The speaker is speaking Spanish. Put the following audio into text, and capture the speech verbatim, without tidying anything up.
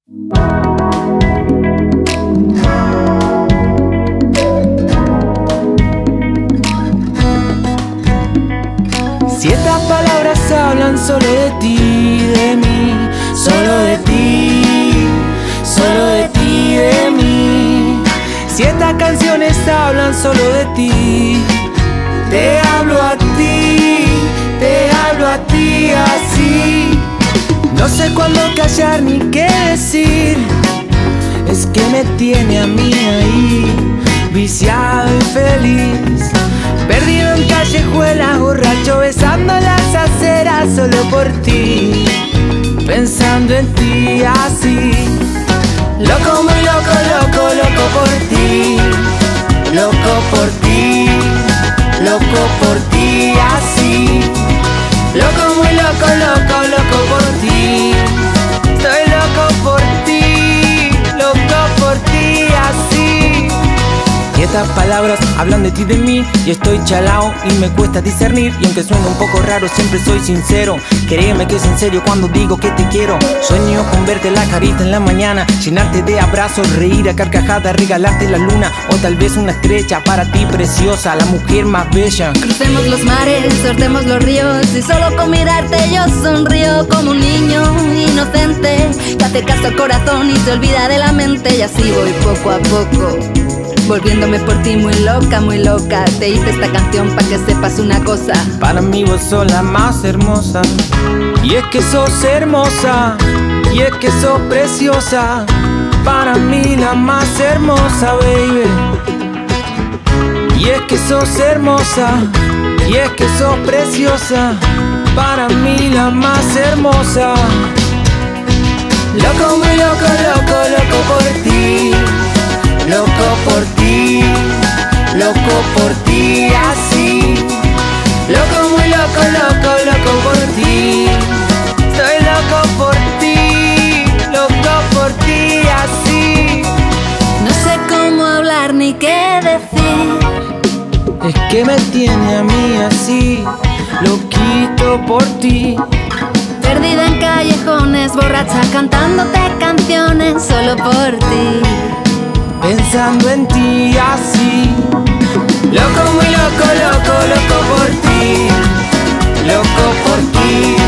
Si estas palabras hablan solo de ti, de mí, solo de ti, solo de ti, de mí. Si estas canciones hablan solo de ti, te hablo a ti, te hablo a ti así. No sé cuándo callar ni qué decir, es que me tiene a mí ahí, viciado y feliz, perdido en callejuelas, borracho, besando las aceras solo por ti, pensando en ti así. Loco, muy loco, loco, loco por ti, loco por ti, loco por ti así. Loco, muy loco, loco, loco por ti, estoy loco por ti, loco por ti así. Y estas palabras hablan de ti, de mí, y estoy chalao y me cuesta discernir. Y aunque suene un poco raro, siempre soy sincero. Créeme que es en serio cuando digo que te quiero. Sueño con verte la carita en la mañana, llenarte de abrazos, reír a carcajadas, regalarte la luna o tal vez una estrella para ti preciosa, la mujer más bella. Crucemos los mares, sortemos los ríos, y solo con mirarte yo sonrío como un niño inocente que hace caso al corazón y se olvida de la mente. Y así voy poco a poco, volviéndome por ti muy loca, muy loca. Te hice esta canción pa' que sepas una cosa: para mí vos sos la más hermosa. Y es que sos hermosa, y es que sos preciosa, para mí la más hermosa, baby. Y es que sos hermosa, y es que sos preciosa, para mí la más hermosa. Loco, muy loco, loco, loco por ti, loco por ti, loco por ti así. Loco, muy loco, loco, loco por ti, estoy loco por ti, loco por ti así. No sé cómo hablar ni qué decir, es que me tiene a mí así, loquito por ti. perdida en callejones, borracha, cantándote canciones solo por ti, pensando en ti así. Loco, muy loco, loco, loco por ti, loco por ti.